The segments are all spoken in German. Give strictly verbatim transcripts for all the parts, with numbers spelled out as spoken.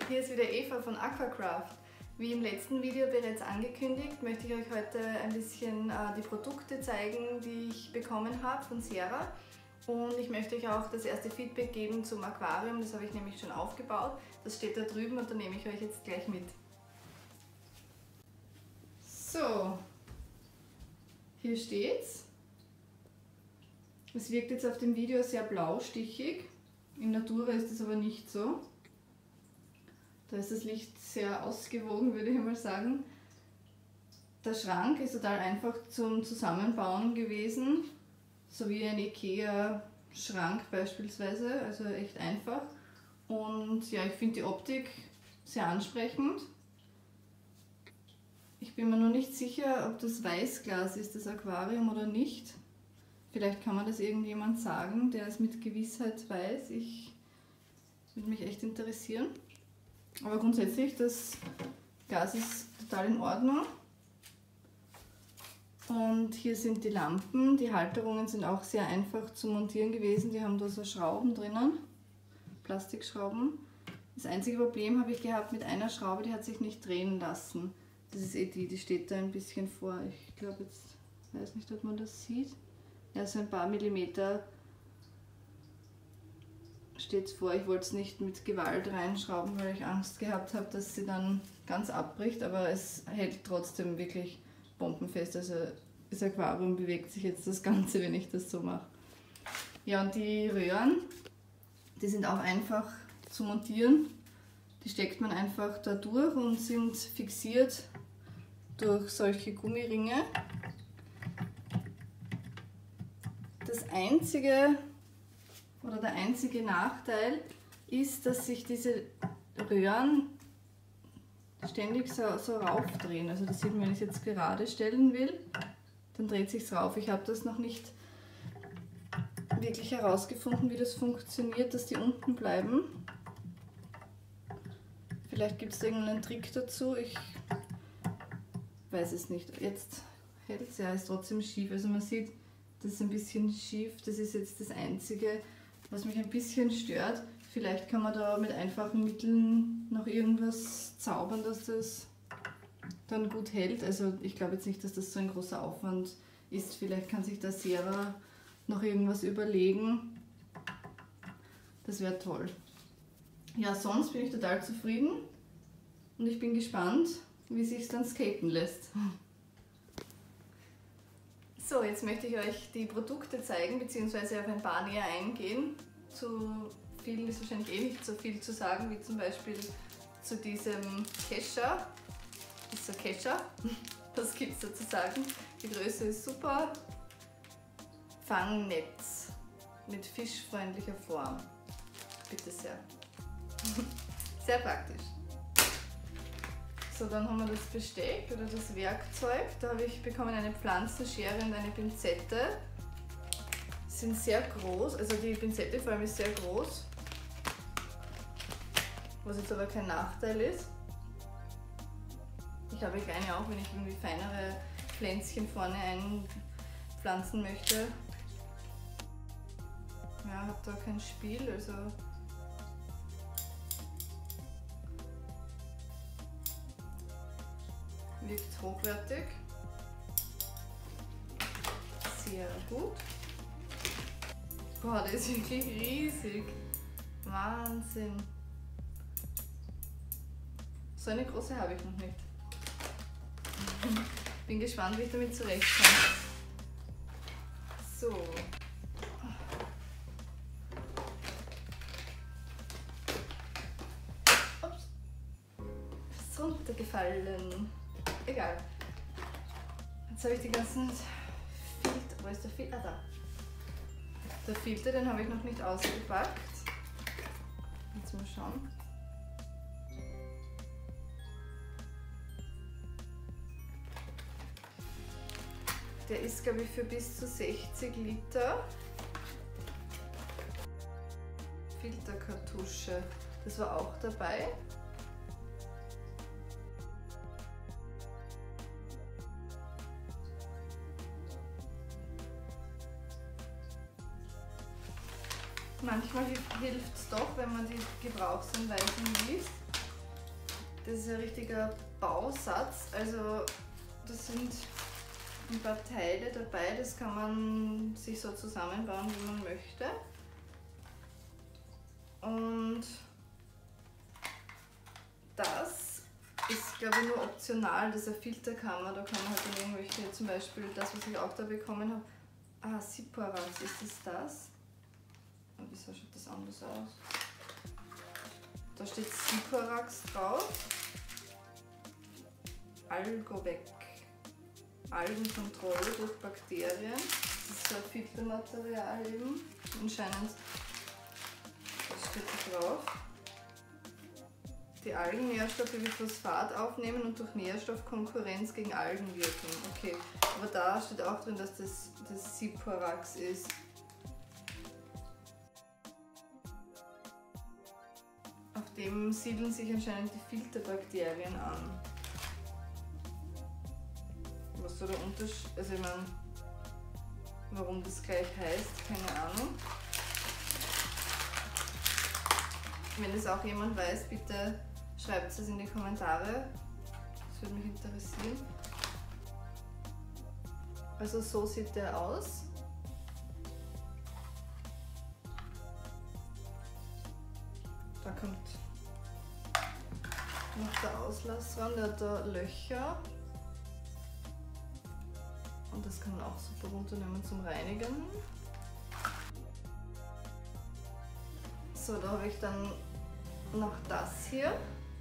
hier ist wieder Eva von Aquacraft. Wie im letzten Video bereits angekündigt, möchte ich euch heute ein bisschen äh, die Produkte zeigen, die ich bekommen habe von Sera. Und ich möchte euch auch das erste Feedback geben zum Aquarium, das habe ich nämlich schon aufgebaut. Das steht da drüben und da nehme ich euch jetzt gleich mit. So, hier steht's. Es wirkt jetzt auf dem Video sehr blaustichig, in Natura ist es aber nicht so. Da ist das Licht sehr ausgewogen, würde ich mal sagen. Der Schrank ist total einfach zum Zusammenbauen gewesen, so wie ein Ikea-Schrank beispielsweise, also echt einfach. Und ja, ich finde die Optik sehr ansprechend. Ich bin mir nur nicht sicher, ob das Weißglas ist, das Aquarium, oder nicht. Vielleicht kann man das irgendjemand sagen, der es mit Gewissheit weiß. Ich würde mich echt interessieren. Aber grundsätzlich, das Glas ist total in Ordnung. Und hier sind die Lampen. Die Halterungen sind auch sehr einfach zu montieren gewesen. Die haben da so Schrauben drinnen, Plastikschrauben. Das einzige Problem habe ich gehabt mit einer Schraube, die hat sich nicht drehen lassen. Das ist eh die, die steht da ein bisschen vor. Ich glaube jetzt, weiß nicht, ob man das sieht. Ja, so ein paar Millimeter steht es vor. Ich wollte es nicht mit Gewalt reinschrauben, weil ich Angst gehabt habe, dass sie dann ganz abbricht, aber es hält trotzdem wirklich bombenfest. Also das Aquarium bewegt sich jetzt das Ganze, wenn ich das so mache. Ja, und die Röhren, die sind auch einfach zu montieren. Die steckt man einfach da durch und sind fixiert durch solche Gummiringe. Das einzige oder der einzige Nachteil ist, dass sich diese Röhren ständig so, so raufdrehen. Also das sieht man, wenn ich es jetzt gerade stellen will, dann dreht sich es rauf. Ich habe das noch nicht wirklich herausgefunden, wie das funktioniert, dass die unten bleiben. Vielleicht gibt es irgendeinen Trick dazu, ich weiß es nicht. Jetzt hält es ja, ist trotzdem schief. Also man sieht, das ist ein bisschen schief. Das ist jetzt das Einzige, was mich ein bisschen stört. Vielleicht kann man da mit einfachen Mitteln noch irgendwas zaubern, dass das dann gut hält. Also ich glaube jetzt nicht, dass das so ein großer Aufwand ist. Vielleicht kann sich da Sera noch irgendwas überlegen. Das wäre toll. Ja, sonst bin ich total zufrieden und ich bin gespannt, wie sich es dann skaten lässt. So, jetzt möchte ich euch die Produkte zeigen, beziehungsweise auf ein paar näher eingehen. Zu vielen ist wahrscheinlich eh nicht so viel zu sagen, wie zum Beispiel zu diesem Kescher. Das ist so Kescher, was gibt es da zu sagen? Die Größe ist super. Fangnetz mit fischfreundlicher Form. Bitte sehr. Sehr praktisch. So, dann haben wir das Besteck oder das Werkzeug. Da habe ich bekommen eine Pflanzenschere und eine Pinzette. Die sind sehr groß, also die Pinzette vor allem ist sehr groß. Was jetzt aber kein Nachteil ist. Ich habe keine auch, wenn ich irgendwie feinere Pflänzchen vorne einpflanzen möchte. Ja, habe da kein Spiel, also wirkt hochwertig, sehr gut. Boah, der ist wirklich riesig, Wahnsinn. So eine große habe ich noch nicht. Bin gespannt, wie ich damit zurechtkomme. So. Ups. Ist runtergefallen. Egal. Jetzt habe ich die ganzen Filter. Wo ist der Filter? Ah, da. Der Filter, den habe ich noch nicht ausgepackt. Jetzt mal schauen. Der ist, glaube ich, für bis zu sechzig Liter. Filterkartusche. Das war auch dabei. Manchmal hilft es doch, wenn man die Gebrauchsanweisung liest. Das ist ein richtiger Bausatz, also das sind ein paar Teile dabei, das kann man sich so zusammenbauen, wie man möchte. Und das ist, glaube ich, nur optional, das ist eine Filterkammer, da kann man halt dann irgendwelche, zum Beispiel das, was ich auch da bekommen habe. Ah, Siporax, ist das das? Oh, wieso schaut das anders aus? Da steht Siporax drauf. Algovec. Algenkontrolle durch Bakterien. Das ist so ein Filtermaterial eben. Anscheinend, was steht da drauf? Die Algennährstoffe wie Phosphat aufnehmen und durch Nährstoffkonkurrenz gegen Algen wirken. Okay, aber da steht auch drin, dass das, das Siporax ist. Auf dem siedeln sich anscheinend die Filterbakterien an. Was so der Unterschied, also ich meine, warum das gleich heißt, keine Ahnung. Wenn es auch jemand weiß, bitte schreibt es in die Kommentare. Das würde mich interessieren. Also so sieht der aus. Da kommt noch der Auslass ran, der hat da Löcher. Und das kann man auch super runternehmen zum Reinigen. So, da habe ich dann noch das hier.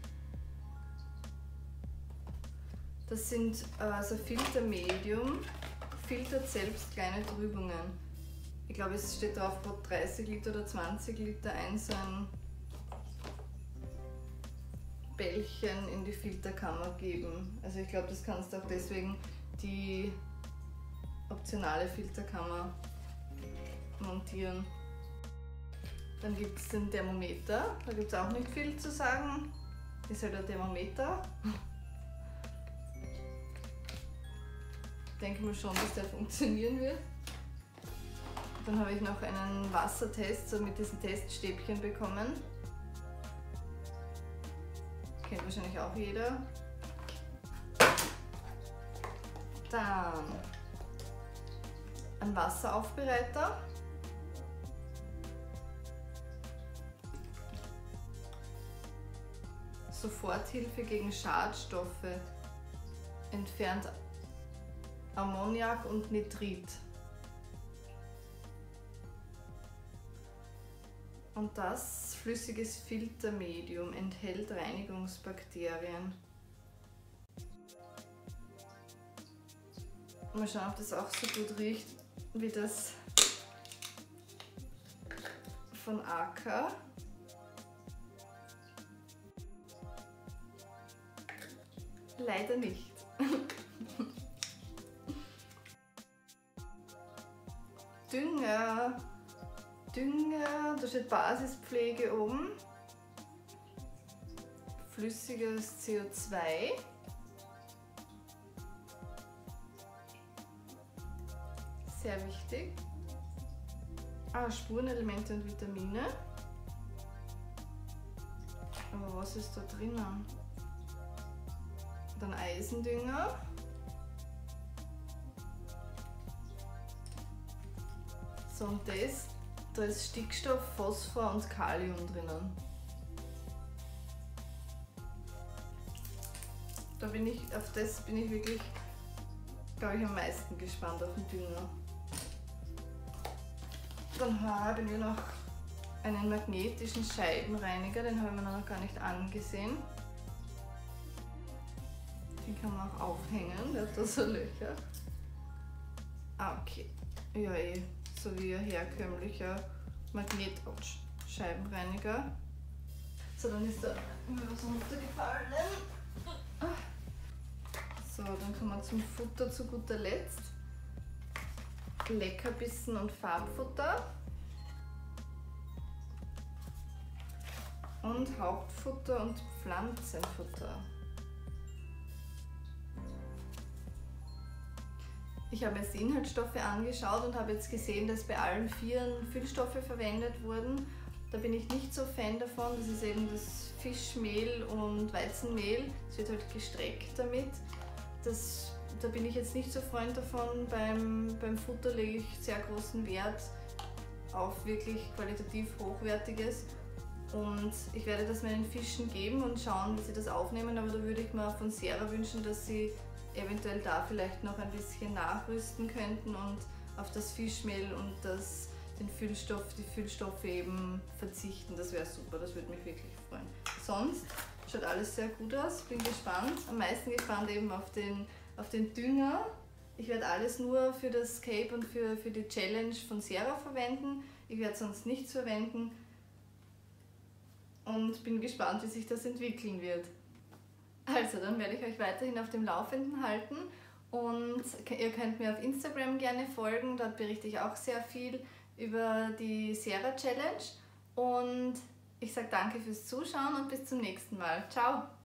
Das sind äh, also Filtermedium, filtert selbst kleine Trübungen. Ich glaube, es steht drauf, pro dreißig Liter oder zwanzig Liter ein so ein Bällchen in die Filterkammer geben. Also ich glaube, das kannst du auch deswegen die optionale Filterkammer montieren. Dann gibt es den Thermometer, da gibt es auch nicht viel zu sagen. Ist halt ein Thermometer. Ich denke mal schon, dass der funktionieren wird. Dann habe ich noch einen Wassertest, so mit diesen Teststäbchen bekommen. Kennt wahrscheinlich auch jeder. Dann ein Wasseraufbereiter. Soforthilfe gegen Schadstoffe. Entfernt Ammoniak und Nitrit. Und das flüssiges Filtermedium enthält Reinigungsbakterien. Mal schauen, ob das auch so gut riecht wie das von Acker. Leider nicht. Dünger. Dünger, da steht Basispflege oben. Flüssiges C O zwei. Sehr wichtig. Ah, Spurenelemente und Vitamine. Aber was ist da drinnen? Dann Eisendünger. So, und das, da ist Stickstoff, Phosphor und Kalium drinnen. Da bin ich, auf das bin ich wirklich, glaube ich, am meisten gespannt, auf den Dünger. Dann habe ich noch einen magnetischen Scheibenreiniger, den habe ich mir noch gar nicht angesehen. Den kann man auch aufhängen, der hat da so Löcher. Ah, okay. Ja, eh, so wie ein herkömmlicher Magnetscheibenreiniger. So, dann ist da mir was runtergefallen. So, dann kommen wir zum Futter zu guter Letzt. Leckerbissen und Farbfutter. Und Hauptfutter und Pflanzenfutter. Ich habe jetzt die Inhaltsstoffe angeschaut und habe jetzt gesehen, dass bei allen Vieren Füllstoffe verwendet wurden. Da bin ich nicht so Fan davon. Das ist eben das Fischmehl und Weizenmehl. Es wird halt gestreckt damit. Das, da bin ich jetzt nicht so Freund davon. Beim, beim Futter lege ich sehr großen Wert auf wirklich qualitativ Hochwertiges. Und ich werde das meinen Fischen geben und schauen, wie sie das aufnehmen. Aber da würde ich mir von Sera wünschen, dass sie eventuell da vielleicht noch ein bisschen nachrüsten könnten und auf das Fischmehl und das, den Füllstoff, die Füllstoffe eben verzichten. Das wäre super, das würde mich wirklich freuen. Sonst schaut alles sehr gut aus, bin gespannt. Am meisten gespannt eben auf den, auf den Dünger. Ich werde alles nur für das Cape und für, für die Challenge von Sera verwenden. Ich werde sonst nichts verwenden. Und bin gespannt, wie sich das entwickeln wird. Also, dann werde ich euch weiterhin auf dem Laufenden halten und ihr könnt mir auf Instagram gerne folgen, dort berichte ich auch sehr viel über die Sera Challenge und ich sage danke fürs Zuschauen und bis zum nächsten Mal. Ciao!